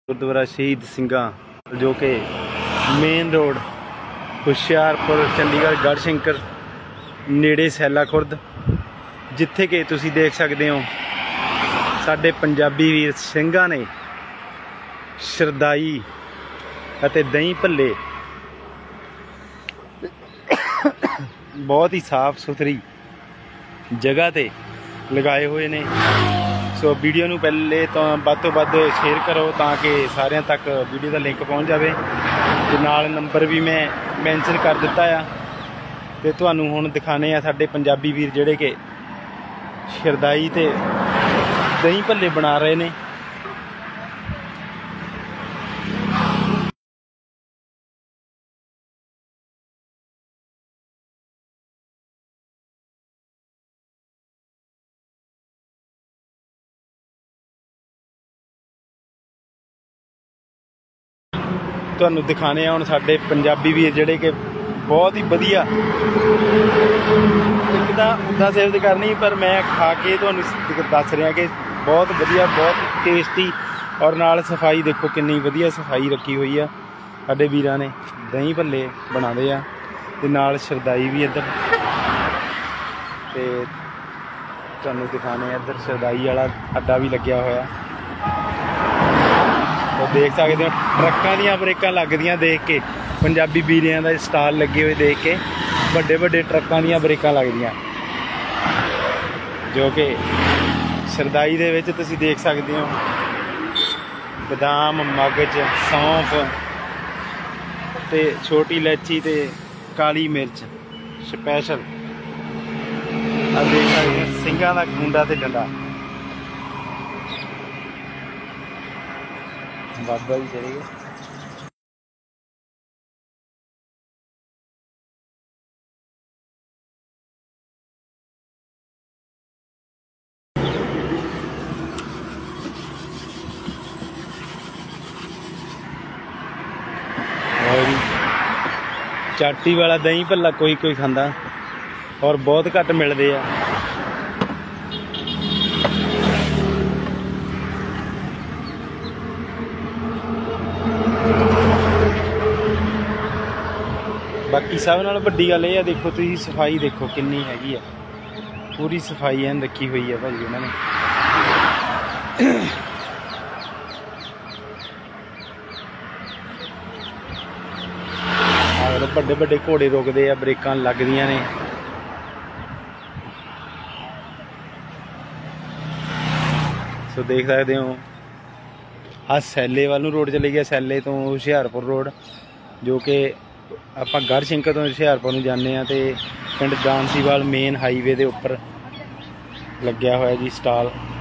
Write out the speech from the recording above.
गुरुद्वारा शहीद ਸਿੰਘਾਂ जो कि मेन रोड ਹੁਸ਼ਿਆਰਪੁਰ चंडीगढ़ गढ़शंकर नेड़े सैला खुर्द जिथे कि तुसी देख सकते हो साडे पंजाबी वीर ਸਿੰਘਾਂ ने शरदाई अते दही भल्ले बहुत ही साफ सुथरी जगह ते लगाए हुए ने। सो वीडियो नूं पहले तो वध शेयर करो ताकि सारिਆਂ तक वीडियो का लिंक पहुँच जाए ते नाल नंबर भी मैं मैंशन कर दिता आ। ते तुहानूं हुण दिखाने आ साडे पंजाबी वीर जिहड़े कि शरदाई ते दही भल्ले बना रहे ने। तुहानूं दिखाने हुण साडे पंजाबी वीर जिहड़े कि बहुत ही वधिया एक तां उदां सेव करनी पर मैं खा के तुहानूं दस रहा कि बहुत वधिया बहुत टेस्टी और नाल सफाई देखो कितनी वधिया सफाई रखी हुई है। साडे वीरां ने दही भल्ले बनाते आ ते नाल शरदाई भी इधर ते तुहानूं दिखाने इधर शरदाई वाला अड्डा भी लग्या होया। तो देख सकते हो ट्रकों दी ब्रेकां लगदियां देख के पंजाबी वीरियां दा स्टाल लगे हुए देख के बड़े बड़े ट्रकों दी ब्रेकां लगदियां जो कि शरदाई दे विच तुसीं देख सकते हो बदाम मगज सौंफ ते छोटी इलायची ते काली मिर्च स्पैशल आ देख सकते हो ਸਿੰਘਾਂ दा गुंडा ते डंडा बाबा जी चले गए। चाटी वाला दही भल्ला कोई कोई खांदा और बहुत घट मिलते हैं। बाकी सब नाल वड्डी गल यह देखो तुसीं सफाई देखो कितनी हैगी है पूरी सफाई एन रखी हुई है भाजी उन्होंने। बड़े बड़े घोड़े रुकते हैं ब्रेकां लगदियां ने। सो देख सकते हो आ सैले वाल रोड चले गया सैले तो हुशियारपुर रोड जो कि ਆਪਾਂ गढ़शंकर तो हुशियारपुर जाने तो पिंड डांसीवाल मेन हाईवे के उपर लग्या होया जी स्टाल।